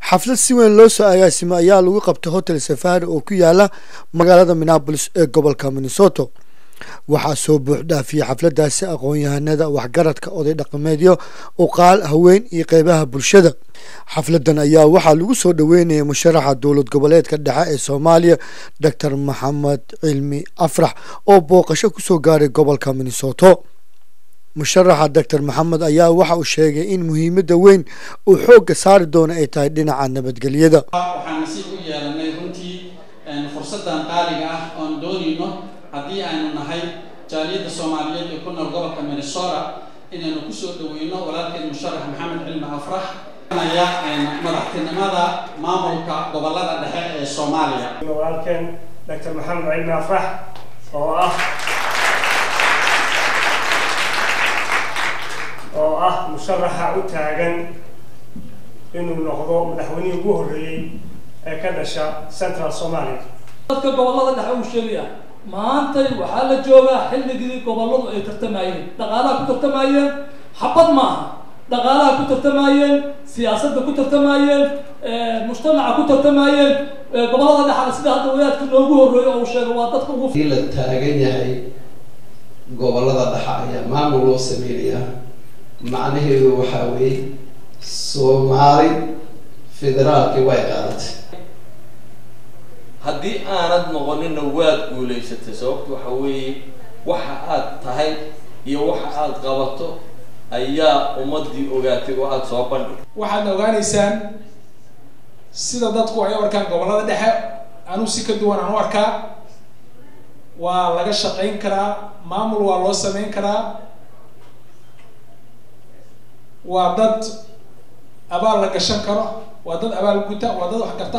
xaflad si weyn loo soo agaasimay ayaa lagu qabtay hotel Safari oo ku yaala magaalada Minneapolis ee gobolka Minnesota. waxaa soo buux dhaafiyay xafladaasi aqoon-yahanada waxgaradka oday dhaqameedyo oo qaal haween iyo qaybaha bulshada. xafladan ayaa waxaa lagu soo dhaweynayay musharaxa dowlad goboleedka dhexe ee Soomaaliya Dr. Maxamed Cilmi Afrax oo booqasho ku soo gaaray gobolka Minnesota. musharaxa Dr. Maxamed ayaa waxa uu sheegay in muhiimadda weyn uu xoogga saari doono ay tahay dhinaca nabadgelyada. waxaan nasiib u yeelanay runtii fursadan qaaliga ah oo doonayno haddii aynu nahay jaaliyadda Soomaaliyeed ee ku nool gobolka Minnesota inaynu ku soo dhaweyno walaalkeen musharax Maxamed Cilmi Afrax madaxtinimada maamulka gobolada dhexe ee Soomaaliya. walaalkeen Dr. Maxamed Cilmi Afrax oo ah musharaxa u taagan inuu noqdo madaxweynihii ugu horeeyay ee ka dhasha Central Somalia. dadka gobolada dhexe u sheegaya maanta waxaa la joogaa xilligii goboladu ay tartamayeen dhaqaalaha ku tartamayeen xabad maaha dhaqaalaha ku tartamayeen siyaasadda ku tartamayeen mujtamaca ku tartamayeen gobolada dhexe sida hadda wadaadka loogu horeeyo oo sheegay waa dadka ugu la taagan yahay gobolada dhexe ayaa maamul loo sameeyaa macnaheedu waxa weeye Soomaali federaalki way qaadatay haddii aanad noqonina waad guuleysatay sababtu waxa weeye waxa aad tahay iyo waxa aad qabato ayaa ummadii ogaatay oo aad soo bandhigtay. waxaad ogaanaysaan sida dadku ay arkaan gobolada dhexe anu si ka duwan aan u arkaa waa laga shaqayn karaa maamul waa loo sameyn karaa waa dad abaal la gashan karo waa dad abaal guta waa dad wax karta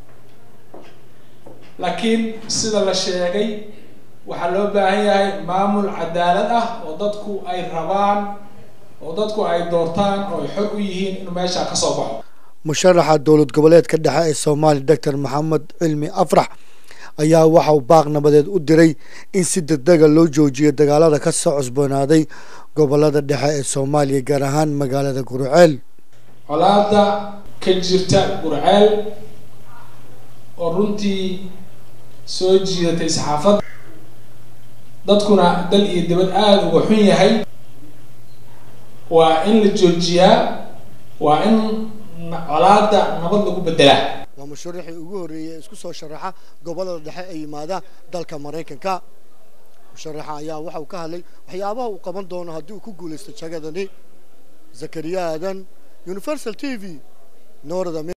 laakiin sida la sheegay waxaa loo baahan yahay maamul cadaalad ah oo dadku ay rabaan oo dadku ay doortaan oo ay xor u yihiin inuu meesha ka soo baxo. musharaxa dowlad goboleedka dhexe ee Soomaaliya Dr. Maxamed Cilmi Afrax ayaa waxa uu baaq nabadeed u diray in si degdeg ah loo joojiyo dagaalada ka soo cusboonaaday gobolada dhexe ee Soomaaliya gaar ahaan magaalada Gurceel. colaadda ka jirta Gurceel oo runtii soo jiidatay saxaafadda dadkuna dal iyo dibad aad uga xun yahay waa in la joojiyaa waa in colaadda nabad lagu bedelaa. waa musharaxii ugu horeeyay isku soo sharaxa gobolada dhexe ee yimaada dalka Mareykanka. musharaxa ayaa waxa uu ka hadlay waxyaabaha uu qaban doono haddii uu ku guuleysto jagadani. Zakariya Aadan, Universal TV, Noorada.